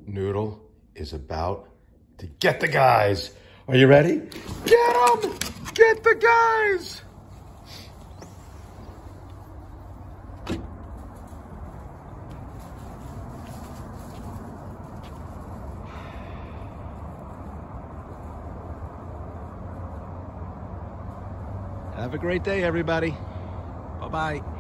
Noodle is about to get the guys. Are you ready? Get them! Get the guys! Have a great day, everybody. Bye-bye.